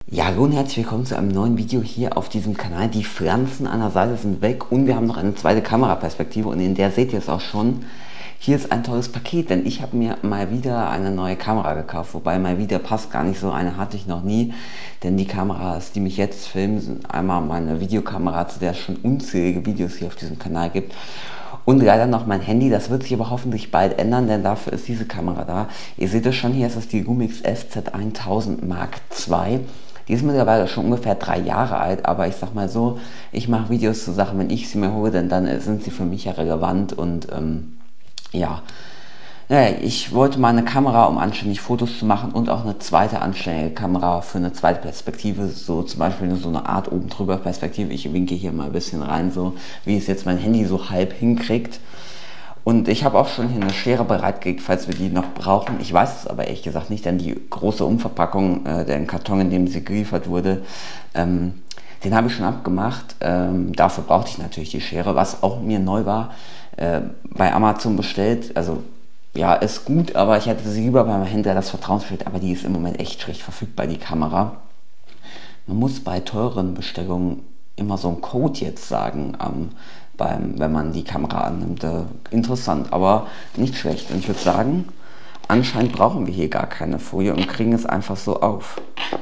Ja, hallo und herzlich willkommen zu einem neuen Video hier auf diesem Kanal. Die Pflanzen an der Seite sind weg und wir haben noch eine zweite Kameraperspektive und in der seht ihr es auch schon. Hier ist ein tolles Paket, denn ich habe mir mal wieder eine neue Kamera gekauft, wobei mal wieder passt gar nicht, so eine hatte ich noch nie, denn die Kameras, die mich jetzt filmen, sind einmal meine Videokamera, zu der es schon unzählige Videos hier auf diesem Kanal gibt. Und leider noch mein Handy, das wird sich aber hoffentlich bald ändern, denn dafür ist diese Kamera da. Ihr seht es schon, hier ist das die Lumix FZ1000 Mark II. Die ist mittlerweile schon ungefähr 3 Jahre alt, aber ich sag mal so, ich mache Videos zu Sachen, wenn ich sie mir hole, denn dann sind sie für mich ja relevant und ja. Naja, ich wollte mal eine Kamera, um anständig Fotos zu machen und auch eine zweite anständige Kamera für eine zweite Perspektive, so zum Beispiel so eine Art oben drüber Perspektive. Ich winke hier mal ein bisschen rein, so wie es jetzt mein Handy so halb hinkriegt. Und ich habe auch schon hier eine Schere bereitgelegt, falls wir die noch brauchen. Ich weiß es aber ehrlich gesagt nicht, denn die große Umverpackung, der Karton, in dem sie geliefert wurde, den habe ich schon abgemacht. Dafür brauchte ich natürlich die Schere, was auch mir neu war, bei Amazon bestellt. Also ja, ist gut, aber ich hätte sie lieber beim Händler das Vertrauens bestellt, aber die ist im Moment echt schlecht verfügbar, die Kamera. Man muss bei teuren Bestellungen immer so einen Code jetzt sagen, wenn man die Kamera annimmt. Interessant, aber nicht schlecht. Und ich würde sagen, anscheinend brauchen wir hier gar keine Folie und kriegen es einfach so auf.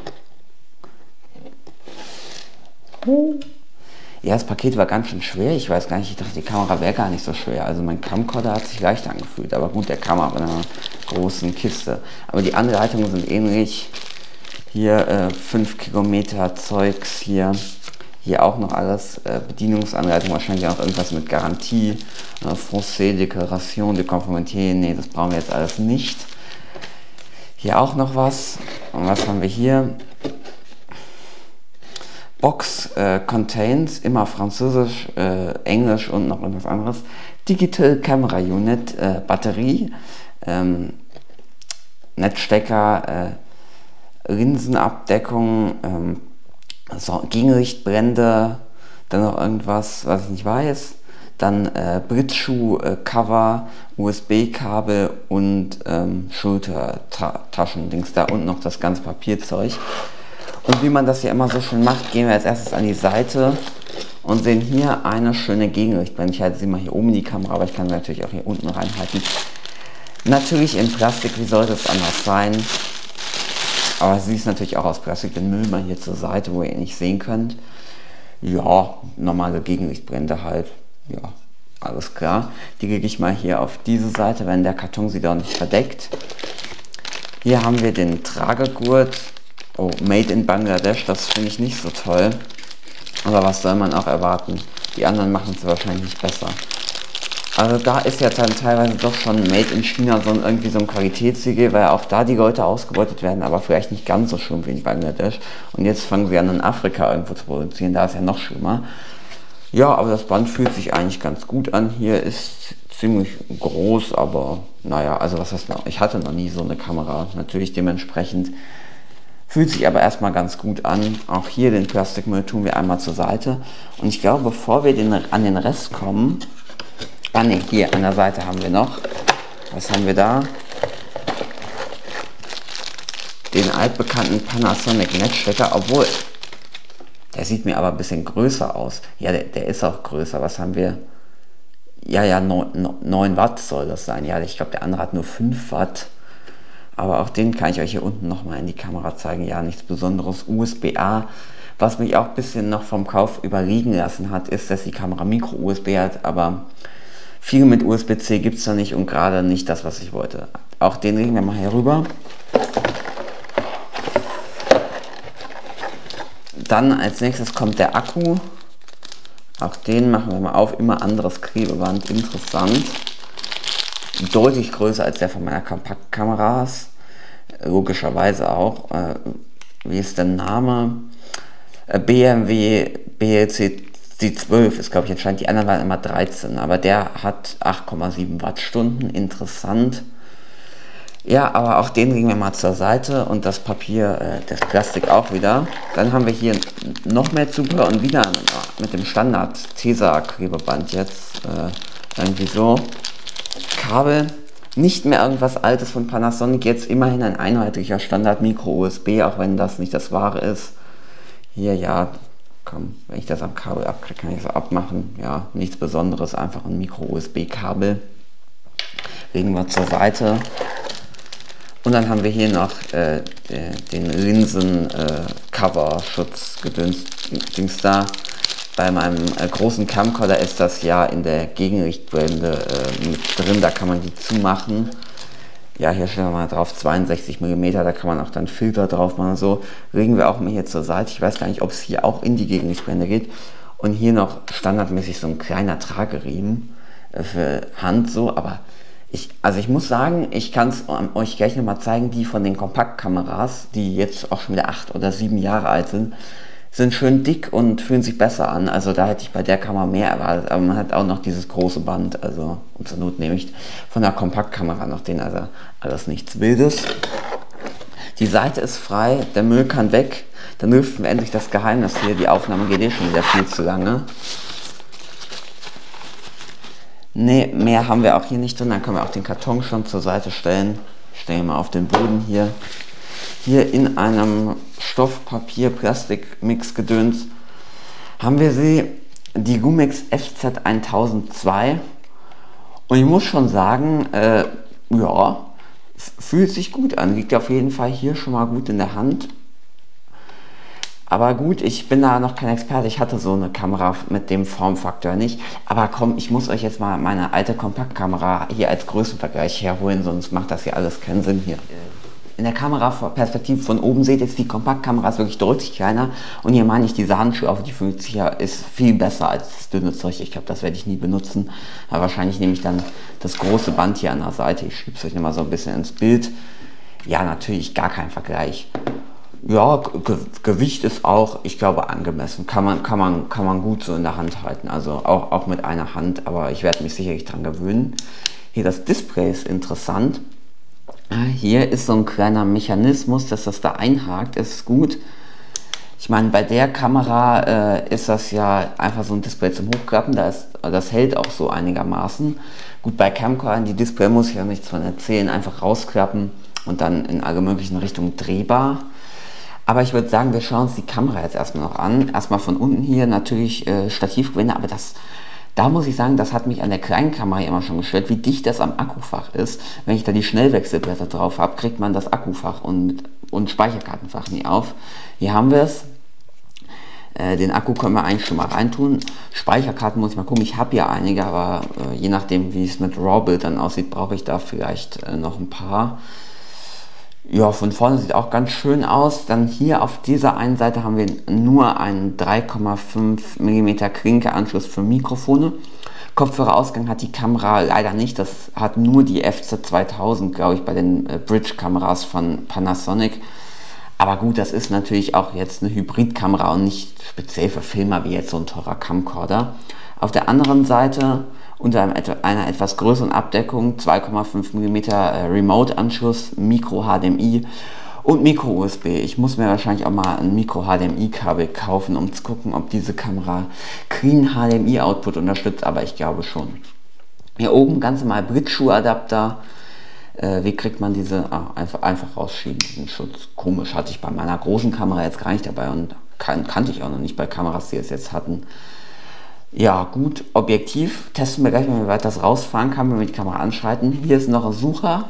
Ja, das Paket war ganz schön schwer. Ich weiß gar nicht, ich dachte, die Kamera wäre gar nicht so schwer. Also mein Camcorder hat sich leicht angefühlt. Aber gut, der kam aber in einer großen Kiste. Aber die Anleitungen sind ähnlich. Hier 5 Kilometer Zeugs hier. Hier auch noch alles, Bedienungsanleitung, wahrscheinlich auch irgendwas mit Garantie, Français, Déclaration de Conformité, nee, das brauchen wir jetzt alles nicht. Hier auch noch was. Und was haben wir hier? Box contains, immer Französisch, Englisch und noch irgendwas anderes. Digital Camera Unit, Batterie, Netzstecker, Linsenabdeckung, so, Gegenlichtblende, dann noch irgendwas, was ich nicht weiß. Dann Blitzschuh-Cover, USB-Kabel und Schultertaschendings da und noch das ganze Papierzeug. Und wie man das ja immer so schön macht, gehen wir als erstes an die Seite und sehen hier eine schöne Gegenlichtblende. Ich halte sie mal hier oben in die Kamera, aber ich kann sie natürlich auch hier unten reinhalten. Natürlich in Plastik, wie sollte es anders sein? Aber sie ist natürlich auch aus Plastik, den Müll mal hier zur Seite, wo ihr ihn nicht sehen könnt. Ja, normale Gegenlichtblende halt. Ja, alles klar. Die lege ich mal hier auf diese Seite, wenn der Karton sie da nicht verdeckt. Hier haben wir den Tragegurt. Oh, Made in Bangladesch, das finde ich nicht so toll. Aber was soll man auch erwarten? Die anderen machen es wahrscheinlich nicht besser. Also da ist ja dann teilweise doch schon Made in China irgendwie so ein Qualitätssiegel, weil auch da die Leute ausgebeutet werden, aber vielleicht nicht ganz so schlimm wie in Bangladesch. Und jetzt fangen sie an, in Afrika irgendwo zu produzieren, da ist ja noch schlimmer. Ja, aber das Band fühlt sich eigentlich ganz gut an. Hier ist ziemlich groß, aber naja, also was heißt noch? Ich hatte noch nie so eine Kamera, natürlich dementsprechend. Fühlt sich aber erstmal ganz gut an. Auch hier den Plastikmüll tun wir einmal zur Seite. Und ich glaube, bevor wir an den Rest kommen, ne, hier an der Seite haben wir noch, was haben wir da? Den altbekannten Panasonic Netzstecker, obwohl, der sieht mir aber ein bisschen größer aus. Ja, der ist auch größer. Was haben wir? Ja, 9 Watt soll das sein. Ja, ich glaube, der andere hat nur 5 Watt. Aber auch den kann ich euch hier unten nochmal in die Kamera zeigen. Ja, nichts Besonderes. USB-A. Was mich auch ein bisschen noch vom Kauf überregen lassen hat, ist, dass die Kamera Micro-USB hat. Aber viel mit USB-C gibt es da nicht und gerade nicht das, was ich wollte. Auch den legen wir mal hier rüber. Dann als nächstes kommt der Akku. Auch den machen wir mal auf. Immer anderes Klebeband. Interessant. Deutlich größer als der von meiner Kompaktkameras. Logischerweise auch. Wie ist der Name? BMW BLC C12 ist, glaube ich, entscheidend. Die anderen waren immer 13, aber der hat 8,7 Wattstunden. Interessant. Ja, aber auch den legen wir mal zur Seite und das Papier, das Plastik auch wieder. Dann haben wir hier noch mehr Zubehör und wieder mit dem Standard Tesa Klebeband jetzt irgendwie so. Kabel, Nicht mehr irgendwas Altes von Panasonic, jetzt immerhin ein einheitlicher Standard-Micro-USB, auch wenn das nicht das wahre ist. Hier, ja, komm, wenn ich das am Kabel abkriege, kann ich es abmachen. Ja, nichts Besonderes, einfach ein Micro-USB-Kabel. Legen wir zur Seite. Und dann haben wir hier noch den Linsen-Cover-Schutz-Gedöns da. Bei meinem großen Camcorder ist das ja in der Gegenlichtblende mit drin, da kann man die zumachen. Ja, hier stellen wir mal drauf 62 mm, da kann man auch dann Filter drauf machen. So legen wir auch mal hier zur Seite. Ich weiß gar nicht, ob es hier auch in die Gegenlichtblende geht. Und hier noch standardmäßig so ein kleiner Trageriemen für Hand so, aber ich muss sagen, ich kann es euch gleich nochmal zeigen, die von den Kompaktkameras, die jetzt auch schon wieder 8 oder 7 Jahre alt sind schön dick und fühlen sich besser an. Also da hätte ich bei der Kamera mehr erwartet, aber man hat auch noch dieses große Band, also und zur Not nehme ich von der Kompaktkamera noch den, also alles nichts Wildes. Die Seite ist frei, der Müll kann weg, dann lüften wir endlich das Geheimnis hier, die Aufnahme geht eh schon wieder viel zu lange. Ne, mehr haben wir auch hier nicht drin, dann können wir auch den Karton schon zur Seite stellen. Stellen wir mal auf den Boden hier. Hier in einem Stoffpapier-Plastik-Mix-Gedöns haben wir die Gumix FZ1002. Und ich muss schon sagen, ja, fühlt sich gut an. Liegt auf jeden Fall hier schon mal gut in der Hand. Aber gut, ich bin da noch kein Experte, ich hatte so eine Kamera mit dem Formfaktor nicht. Aber komm, ich muss euch jetzt mal meine alte Kompaktkamera hier als Größenvergleich herholen, sonst macht das hier alles keinen Sinn hier. In der Kameraperspektive von oben seht ihr jetzt, die Kompaktkamera ist wirklich deutlich kleiner. Und hier meine ich, diese Handschuhe auf die 50er ist viel besser als das dünne Zeug. Ich glaube, das werde ich nie benutzen. Aber wahrscheinlich nehme ich dann das große Band hier an der Seite. Ich schiebe es euch nochmal so ein bisschen ins Bild. Ja, natürlich gar kein Vergleich. Ja, Gewicht ist auch, ich glaube, angemessen. Kann man gut so in der Hand halten. Also auch mit einer Hand, aber ich werde mich sicherlich dran gewöhnen. Hier das Display ist interessant. Hier ist so ein kleiner Mechanismus, dass das da einhakt, ist gut. Ich meine, bei der Kamera ist das ja einfach so ein Display zum Hochklappen, das hält auch so einigermaßen. Gut, bei Camcordern, die Display muss ich ja nichts von erzählen, einfach rausklappen und dann in alle möglichen Richtungen drehbar. Aber ich würde sagen, wir schauen uns die Kamera jetzt erstmal noch an. Erstmal von unten hier natürlich Stativgewinde, aber da muss ich sagen, das hat mich an der kleinen Kamera immer schon gestört, wie dicht das am Akkufach ist. Wenn ich da die Schnellwechselblätter drauf habe, kriegt man das Akkufach und Speicherkartenfach nie auf. Hier haben wir es. Den Akku können wir eigentlich schon mal reintun. Speicherkarten muss ich mal gucken, ich habe ja einige, aber je nachdem wie es mit RAW-Bildern aussieht, brauche ich da vielleicht noch ein paar. Ja, von vorne sieht auch ganz schön aus. Dann hier auf dieser einen Seite haben wir nur einen 3,5 mm Klinke-Anschluss für Mikrofone. Kopfhörerausgang hat die Kamera leider nicht. Das hat nur die FZ2000, glaube ich, bei den Bridge-Kameras von Panasonic. Aber gut, das ist natürlich auch jetzt eine Hybridkamera und nicht speziell für Filmer wie jetzt so ein teurer Camcorder. Auf der anderen Seite unter einer etwas größeren Abdeckung 2,5 mm Remote-Anschluss, Micro-HDMI und Micro-USB. Ich muss mir wahrscheinlich auch mal ein Micro-HDMI-Kabel kaufen, um zu gucken, ob diese Kamera Clean HDMI-Output unterstützt, aber ich glaube schon. Hier oben ganz normal Bridge-Schuh-Adapter. Wie kriegt man diese? Einfach rausschieben, diesen Schutz. Komisch, hatte ich bei meiner großen Kamera jetzt gar nicht dabei und kannte ich auch noch nicht bei Kameras, die es jetzt hatten. Ja gut, Objektiv testen wir gleich mal, wie weit das rausfahren kann, wenn wir die Kamera anschalten. Hier ist noch ein Sucher,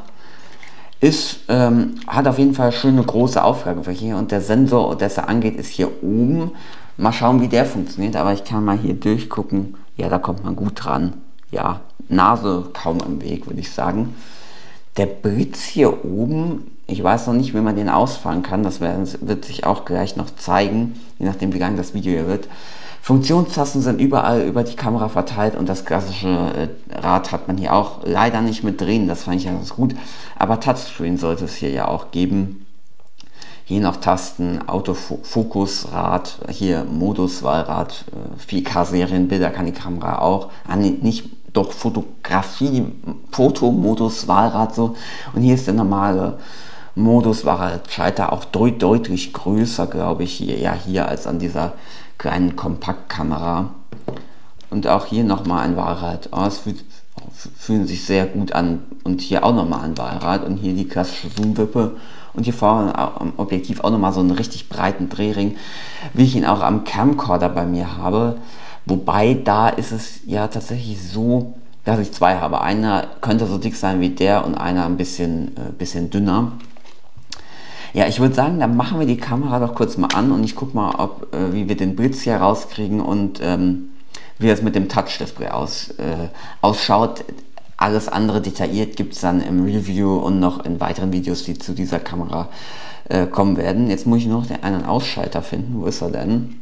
hat auf jeden Fall schöne große Auflagefläche und der Sensor, der es angeht, ist hier oben. Mal schauen, wie der funktioniert, aber ich kann mal hier durchgucken. Ja, da kommt man gut dran. Ja, Nase kaum im Weg, würde ich sagen. Der Blitz hier oben, ich weiß noch nicht, wie man den ausfahren kann, das wird sich auch gleich noch zeigen, je nachdem wie lang das Video hier wird. Funktionstasten sind überall über die Kamera verteilt und das klassische Rad hat man hier auch leider nicht mit drehen, das fand ich ja ganz gut. Aber Touchscreen sollte es hier ja auch geben. Hier noch Tasten, Autofokusrad, hier Moduswahlrad, 4K-Serienbilder kann die Kamera auch. Nicht doch Fotografie, Fotomodus, Wahlrad so. Und hier ist der normale Modus, Wahlradschalter auch deutlich größer, glaube ich, hier als an dieser kleinen Kompaktkamera. Und auch hier nochmal ein Wahlrad. Oh, es fühlen sich sehr gut an. Und hier auch nochmal ein Wahlrad und hier die klassische Zoom-Wippe. Und hier vorne am Objektiv auch nochmal so einen richtig breiten Drehring, wie ich ihn auch am Camcorder bei mir habe. Wobei da ist es ja tatsächlich so, dass ich zwei habe. Einer könnte so dick sein wie der und einer ein bisschen dünner. Ja, ich würde sagen, dann machen wir die Kamera doch kurz mal an und ich gucke mal, wie wir den Blitz hier rauskriegen und wie das mit dem Touch-Display ausschaut. Alles andere detailliert gibt es dann im Review und noch in weiteren Videos, die zu dieser Kamera kommen werden. Jetzt muss ich noch den einen Ausschalter finden. Wo ist er denn?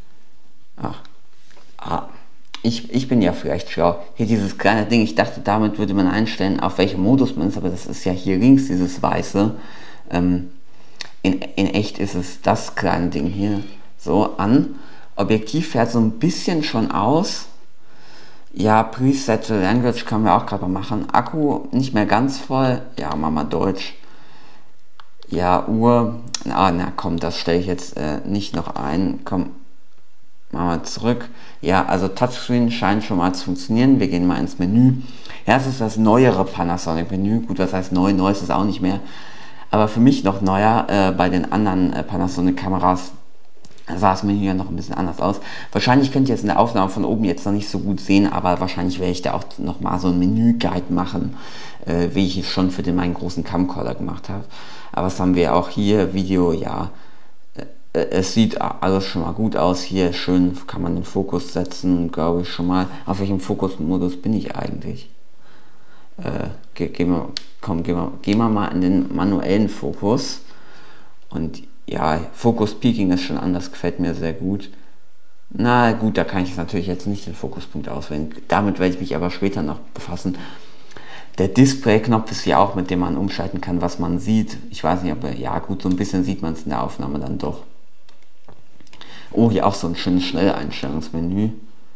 Ich bin ja vielleicht schlau. Hier dieses kleine Ding, ich dachte, damit würde man einstellen, auf welchem Modus man ist, aber das ist ja hier links, dieses weiße. In echt ist es das kleine Ding hier. So, an. Objektiv fährt so ein bisschen schon aus. Ja, Preset Language können wir auch gerade mal machen. Akku nicht mehr ganz voll. Ja, machen wir Deutsch. Ja, Uhr. Na komm, das stelle ich jetzt nicht noch ein. Komm, machen wir zurück. Ja, also Touchscreen scheint schon mal zu funktionieren. Wir gehen mal ins Menü. Ja, es ist das neuere Panasonic-Menü. Gut, das heißt neu ist es auch nicht mehr. Aber für mich noch neuer, bei den anderen Panasonic-Kameras sah das Menü ja noch ein bisschen anders aus. Wahrscheinlich könnt ihr jetzt in der Aufnahme von oben jetzt noch nicht so gut sehen, aber wahrscheinlich werde ich da auch nochmal so ein Menü-Guide machen, wie ich es schon für meinen großen Camcorder gemacht habe. Aber was haben wir auch hier? Video, ja, es sieht alles schon mal gut aus. Hier schön kann man den Fokus setzen, glaube ich schon mal. Auf welchem Fokusmodus bin ich eigentlich? Gehen wir mal in den manuellen Fokus. Und ja, Focus Peaking ist schon anders, gefällt mir sehr gut. Na gut, da kann ich natürlich jetzt nicht den Fokuspunkt auswählen. Damit werde ich mich aber später noch befassen. Der Display-Knopf ist ja auch, mit dem man umschalten kann, was man sieht. Ich weiß nicht, aber ja gut, so ein bisschen sieht man es in der Aufnahme dann doch. Oh, hier auch so ein schönes Schnelleinstellungsmenü.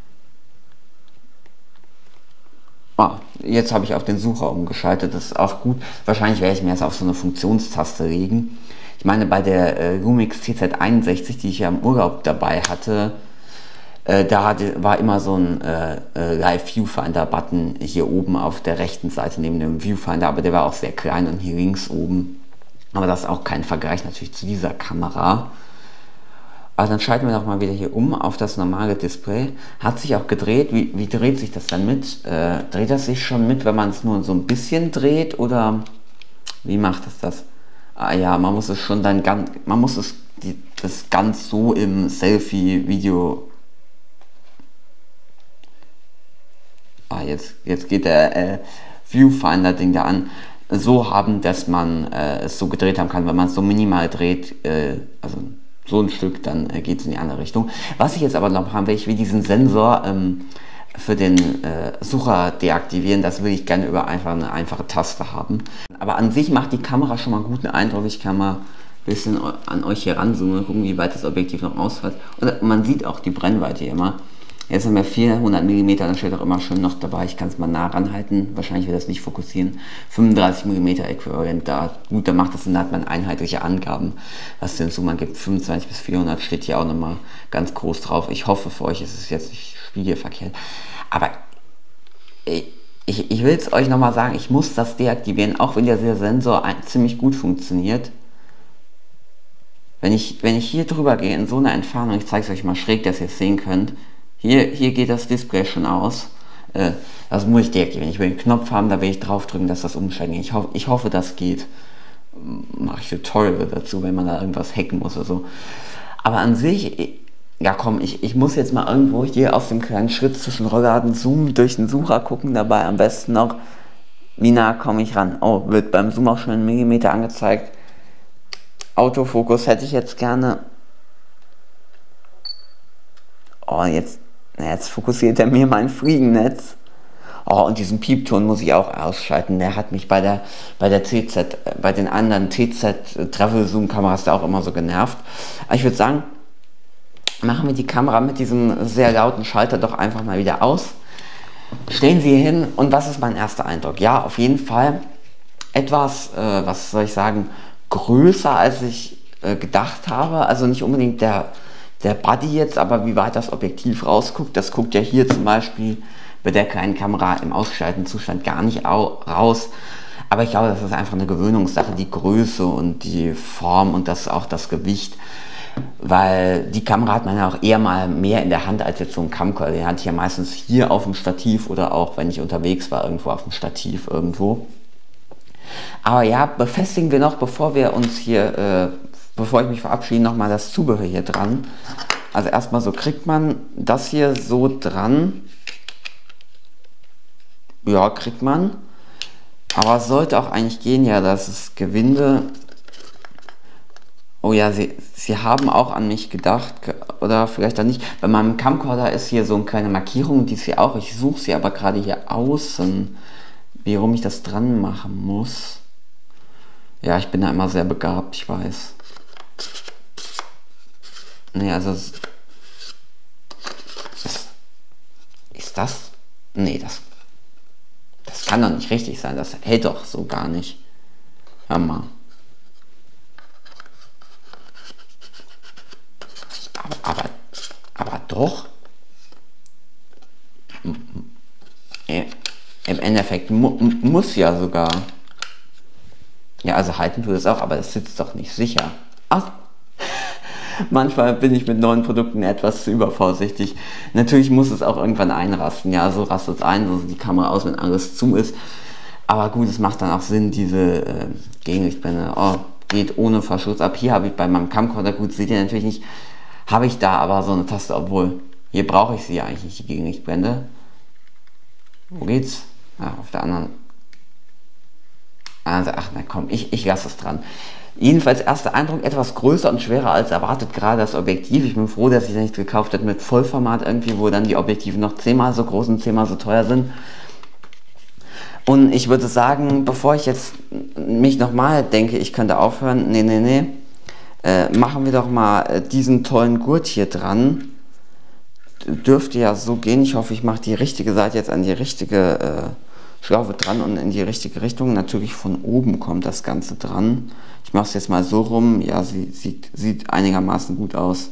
Jetzt habe ich auf den Sucher umgeschaltet, das ist auch gut. Wahrscheinlich werde ich mir jetzt auf so eine Funktionstaste legen. Ich meine, bei der Lumix TZ61, die ich ja im Urlaub dabei hatte, war immer so ein Live-Viewfinder-Button hier oben auf der rechten Seite neben dem Viewfinder, aber der war auch sehr klein und hier links oben. Aber das ist auch kein Vergleich natürlich zu dieser Kamera. Aber dann schalten wir doch mal wieder hier um auf das normale Display. Hat sich auch gedreht. Wie dreht sich das dann mit? Dreht das sich schon mit, wenn man es nur so ein bisschen dreht? Oder wie macht es das? Ja, man muss es schon dann das ganz so im Selfie-Video. Jetzt geht der Viewfinder-Ding da an. So haben, dass man es so gedreht haben kann, wenn man es so minimal dreht, also so ein Stück, dann geht es in die andere Richtung. Was ich jetzt aber noch haben will, ich will diesen Sensor für den Sucher deaktivieren. Das will ich gerne über eine einfache Taste haben. Aber an sich macht die Kamera schon mal einen guten Eindruck. Ich kann mal ein bisschen an euch hier ranzoomen und gucken, wie weit das Objektiv noch ausfällt. Und man sieht auch die Brennweite hier immer. Jetzt haben wir 400 mm, dann steht auch immer schön noch dabei. Ich kann es mal nah ranhalten. Wahrscheinlich wird das nicht fokussieren. 35 mm Äquivalent da. Gut, dann macht das Sinn, da hat man einheitliche Angaben, was den Zoom angibt. 25 bis 400 steht hier auch nochmal ganz groß drauf. Ich hoffe, für euch ist es jetzt nicht spiegelverkehrt. Aber ich will es euch nochmal sagen, ich muss das deaktivieren, auch wenn der Sensor ziemlich gut funktioniert. Wenn ich hier drüber gehe, in so einer Entfernung, ich zeige es euch mal schräg, dass ihr es sehen könnt. Hier geht das Display schon aus. Das muss ich deaktivieren. Ich will den Knopf haben, da will ich drauf drücken, dass das umschalten geht. Ich hoffe, das geht. Mache ich Tutorial dazu, wenn man da irgendwas hacken muss oder so. Aber an sich, ja komm, ich muss jetzt mal irgendwo hier auf dem kleinen Schritt zwischen Rollladen und Zoom durch den Sucher gucken. Dabei am besten noch, wie nah komme ich ran. Oh, wird beim Zoom auch schon in Millimeter angezeigt. Autofokus hätte ich jetzt gerne. Oh, jetzt fokussiert er mir mein Fliegennetz. Oh, und diesen Piepton muss ich auch ausschalten. Der hat mich bei den anderen TZ Travel Zoom Kameras da auch immer so genervt. Aber ich würde sagen, machen wir die Kamera mit diesem sehr lauten Schalter doch einfach mal wieder aus. Stellen Sie hier hin und was ist mein erster Eindruck? Ja, auf jeden Fall etwas, was soll ich sagen, größer als ich gedacht habe. Also nicht unbedingt der Body jetzt, aber wie weit das Objektiv rausguckt. Das guckt ja hier zum Beispiel mit der kleinen Kamera im ausgeschalteten Zustand gar nicht raus. Aber ich glaube, das ist einfach eine Gewöhnungssache, die Größe und die Form und auch das Gewicht. Weil die Kamera hat man ja auch eher mal mehr in der Hand als jetzt so ein Camcorder. Den hatte ich ja meistens hier auf dem Stativ oder auch, wenn ich unterwegs war, irgendwo auf dem Stativ irgendwo. Aber ja, befestigen wir noch, bevor wir uns hier, bevor ich mich verabschiede, nochmal das Zubehör hier dran. Also erstmal so kriegt man das hier so dran. Ja, kriegt man. Aber es sollte auch eigentlich gehen, ja, das ist Gewinde. Oh ja, sie haben auch an mich gedacht, oder vielleicht auch nicht. Bei meinem Camcorder ist hier so eine kleine Markierung, die ist hier auch. Ich suche sie aber gerade hier außen, warum ich das dran machen muss. Ja, ich bin da immer sehr begabt, ich weiß. Nee, also... Ist das? Nee, das kann doch nicht richtig sein. Das hält doch so gar nicht. Hör mal. Aber doch. Im Endeffekt muss ja sogar. Ja, also halten tut es auch, aber das sitzt doch nicht sicher. Ach. Manchmal bin ich mit neuen Produkten etwas zu übervorsichtig. Natürlich muss es auch irgendwann einrasten. Ja, so rastet es ein, so sieht die Kamera aus, wenn alles zu ist. Aber gut, es macht dann auch Sinn, diese Gegenlichtblende. Oh, geht ohne Verschluss ab. Hier habe ich bei meinem Camcorder, gut, seht ihr natürlich nicht, habe ich da aber so eine Taste, obwohl hier brauche ich sie ja eigentlich nicht, die Gegenlichtblende. Wo geht's? Ah, auf der anderen. Also, ach na komm, ich lasse es dran. Jedenfalls erster Eindruck, etwas größer und schwerer als erwartet, gerade das Objektiv. Ich bin froh, dass ich das nicht gekauft habe mit Vollformat irgendwie, wo dann die Objektive noch 10-mal so groß und 10-mal so teuer sind. Und ich würde sagen, bevor ich jetzt mich nochmal denke, ich könnte aufhören, nee, machen wir doch mal diesen tollen Gurt hier dran. Dürfte ja so gehen. Ich hoffe, ich mache die richtige Seite jetzt an die richtige Schlaufe dran und in die richtige Richtung. Natürlich von oben kommt das Ganze dran. Ich mache es jetzt mal so rum. Ja, sie sieht einigermaßen gut aus.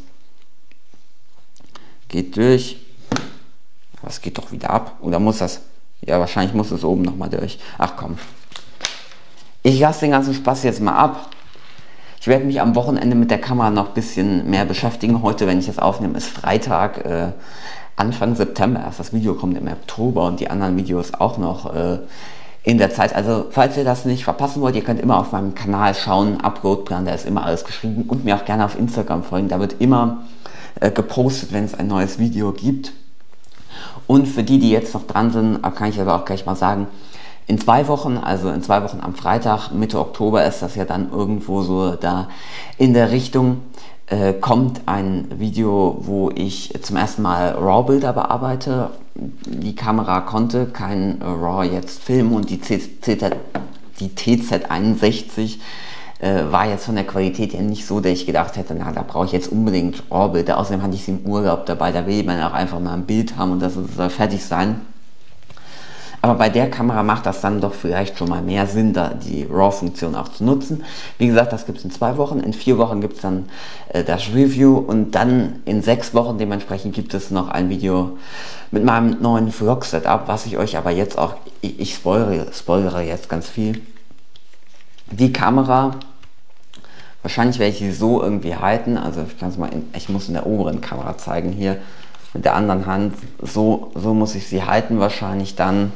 Geht durch. Aber es geht doch wieder ab. Oder muss das? Ja, wahrscheinlich muss es oben nochmal durch. Ach komm. Ich lasse den ganzen Spaß jetzt mal ab. Ich werde mich am Wochenende mit der Kamera noch ein bisschen mehr beschäftigen. Heute, wenn ich das aufnehme, ist Freitag, Anfang September. Erst das Video kommt im Oktober und die anderen Videos auch noch in der Zeit. Also falls ihr das nicht verpassen wollt, ihr könnt immer auf meinem Kanal schauen. Uploadplan, da ist immer alles geschrieben. Und mir auch gerne auf Instagram folgen. Da wird immer gepostet, wenn es ein neues Video gibt. Und für die, die jetzt noch dran sind, kann ich aber auch gleich mal sagen, in 2 Wochen, also in 2 Wochen am Freitag, Mitte Oktober ist das ja dann irgendwo so da in der Richtung, kommt ein Video, wo ich zum ersten Mal RAW-Bilder bearbeite. Die Kamera konnte kein RAW jetzt filmen und die TZ61 war jetzt von der Qualität her nicht so, dass ich gedacht hätte, na, da brauche ich jetzt unbedingt RAW-Bilder. Außerdem hatte ich sie im Urlaub dabei, da will man auch einfach mal ein Bild haben und das soll fertig sein. Aber bei der Kamera macht das dann doch vielleicht schon mal mehr Sinn, da die RAW-Funktion auch zu nutzen. Wie gesagt, das gibt es in 2 Wochen. In 4 Wochen gibt es dann das Review und dann in 6 Wochen dementsprechend gibt es noch ein Video mit meinem neuen Vlog-Setup, was ich euch aber jetzt auch, ich spoilere jetzt ganz viel. Die Kamera, wahrscheinlich werde ich sie so irgendwie halten, also ich kann es mal, ich muss in der oberen Kamera zeigen hier, mit der anderen Hand, so muss ich sie halten wahrscheinlich dann.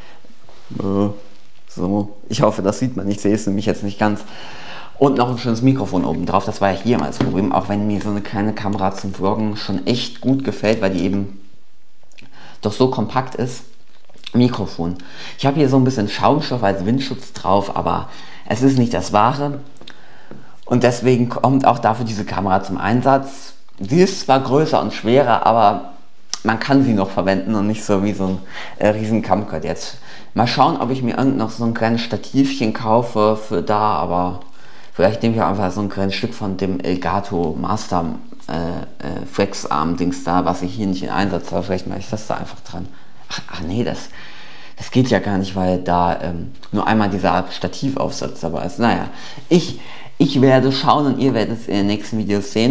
So, ich hoffe, das sieht man nicht, ich sehe es nämlich jetzt nicht ganz. Und noch ein schönes Mikrofon oben drauf, das war ja hier mal das Problem, auch wenn mir so eine kleine Kamera zum Vloggen schon echt gut gefällt, weil die eben doch so kompakt ist. Mikrofon. Ich habe hier so ein bisschen Schaumstoff als Windschutz drauf, aber es ist nicht das Wahre. Und deswegen kommt auch dafür diese Kamera zum Einsatz. Sie ist zwar größer und schwerer, aber man kann sie noch verwenden und nicht so wie so ein riesen Camcorder jetzt. Mal schauen, ob ich mir noch so ein kleines Stativchen kaufe für da, aber vielleicht nehme ich auch einfach so ein kleines Stück von dem Elgato Master Flexarm Dings da, was ich hier nicht in Einsatz habe. Vielleicht mache ich das da einfach dran. Ach nee, das geht ja gar nicht, weil da nur einmal dieser Stativaufsatz dabei ist. Naja, ich werde schauen und ihr werdet es in den nächsten Videos sehen.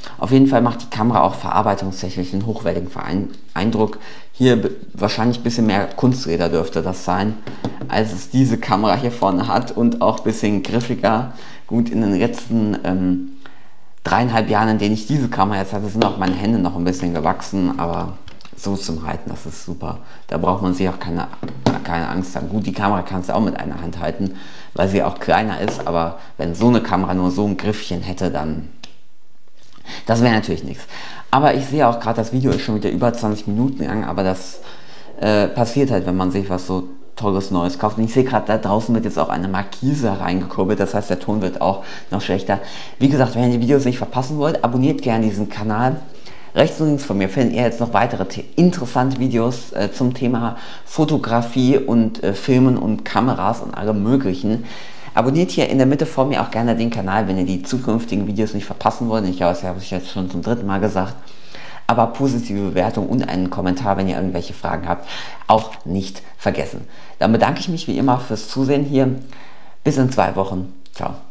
Auf jeden Fall macht die Kamera auch verarbeitungstechnisch einen hochwertigen Eindruck. Hier wahrscheinlich ein bisschen mehr Kunsträder dürfte das sein, als es diese Kamera hier vorne hat, und auch ein bisschen griffiger. Gut, in den letzten 3,5 Jahren, in denen ich diese Kamera jetzt hatte, sind auch meine Hände noch ein bisschen gewachsen, aber so zum Reiten, das ist super. Da braucht man sich auch keine Angst haben. Gut, die Kamera kannst du auch mit einer Hand halten, weil sie auch kleiner ist, aber wenn so eine Kamera nur so ein Griffchen hätte, dann das wäre natürlich nichts. Aber ich sehe auch gerade, das Video ist schon wieder über 20 Minuten lang, aber das passiert halt, wenn man sich was so Tolles Neues kauft. Und ich sehe gerade, da draußen wird jetzt auch eine Markise reingekurbelt, das heißt, der Ton wird auch noch schlechter. Wie gesagt, wenn ihr die Videos nicht verpassen wollt, abonniert gerne diesen Kanal. Rechts und links von mir findet ihr jetzt noch weitere interessante Videos zum Thema Fotografie und Filmen und Kameras und allem möglichen. Abonniert hier in der Mitte vor mir auch gerne den Kanal, wenn ihr die zukünftigen Videos nicht verpassen wollt. Ich glaube, das habe ich jetzt schon zum 3. Mal gesagt. Aber positive Bewertung und einen Kommentar, wenn ihr irgendwelche Fragen habt, auch nicht vergessen. Dann bedanke ich mich wie immer fürs Zusehen hier. Bis in 2 Wochen. Ciao.